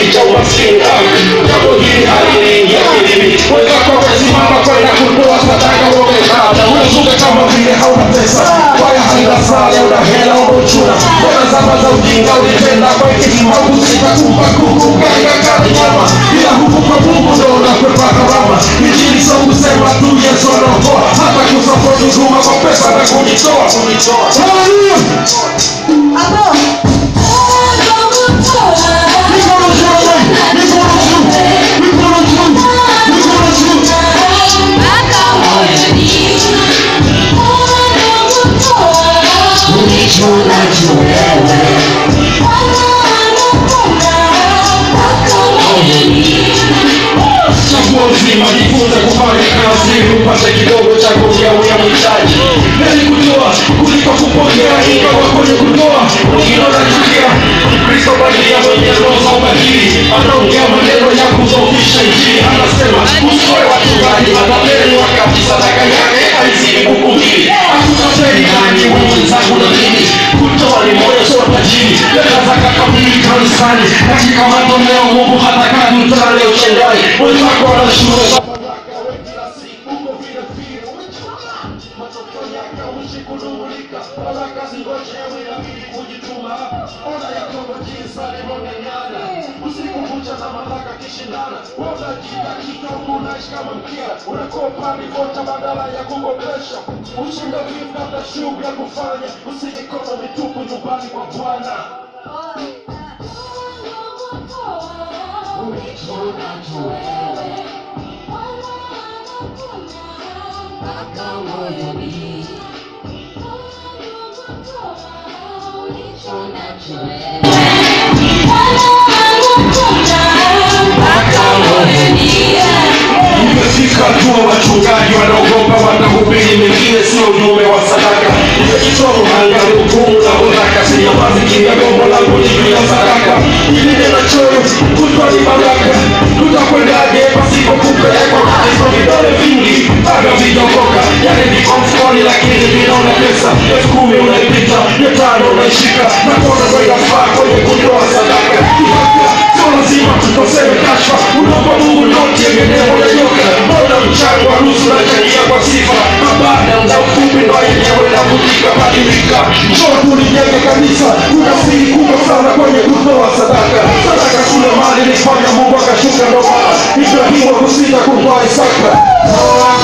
cha umaskini. Jambo hili haliniingia. Wenzako wamesimama kwenda kutoa sadaka wamekaa. Na unazuka kama vile hauna pesa. Kwaya haina sala, una hela, unachuna. Mbona zama za ujinga ulipenda kwa hekima kusika kumpa kuku kanga kali nyama. Ila huku kwa Mungu ndo unakwepa karama. Injili sio kusema tu Yesu anaokoa. Hata kusapoti huduma kwa pesa na kujitoa. Hallelujah. Jifunze kufanya kazi upate kidogo cha kugawana mitaji. Heri kutoa kuliko kupokea, ingawa kwenye kutoa wengine wanachukia. Kristo badia mwenye roho za ubadili anaongea maneno ya kudhoofisha Injili. Anasema usitoe wachungaji matapeli wakati sadaka yake haizidi buku mbili. Hakutapeli nani wenzangu na mimi. Kutoa ni moyo sio tajiri. Leta zaka kamili kanisani. Katika matoleo Mungu hataka mtale uchendai. Wenzako wanashukuru unakopa ripota badala ya kukopesha. Ushinda vipi hata shughuli ya kufanya. Usijikono mitupu nyumbani kwa Bwana. Imefika hatua wachungaji wanaogopa watahubiri mengine sio ujumbe wa sadaka. Nimejitoa muhanga hukumu na baraka. Sinyamazi kimya, gombo langu ni juu ya sadaka. Ilinde na choyo kutwa ni baraka. Tutakwendaje pasipo kupelekwa katika vidole vingi bado vidogoka. Yale viko mfukoni lakini vinaona pesa. 10,000 unaipita, 500 unaishika. Na kona ndo inafaa kwenye kutoa sadaka. Sio lazima tutoseme kashfa. Unaomba Mungu noti ya eneo la nyoka. Mbona mchango wa nusu unachangia kwa sifa. Na baada ya muda mfupi ndo yenyewe inavunjika badilika. Njoo tulijenge kanisa. Kuna siri kubwa sana kwenye kutoa sadaka. Sadaka kule mali ilifanya Mungu akashuka ndo maana Ibrahimu hakusita kumtoa Isaka.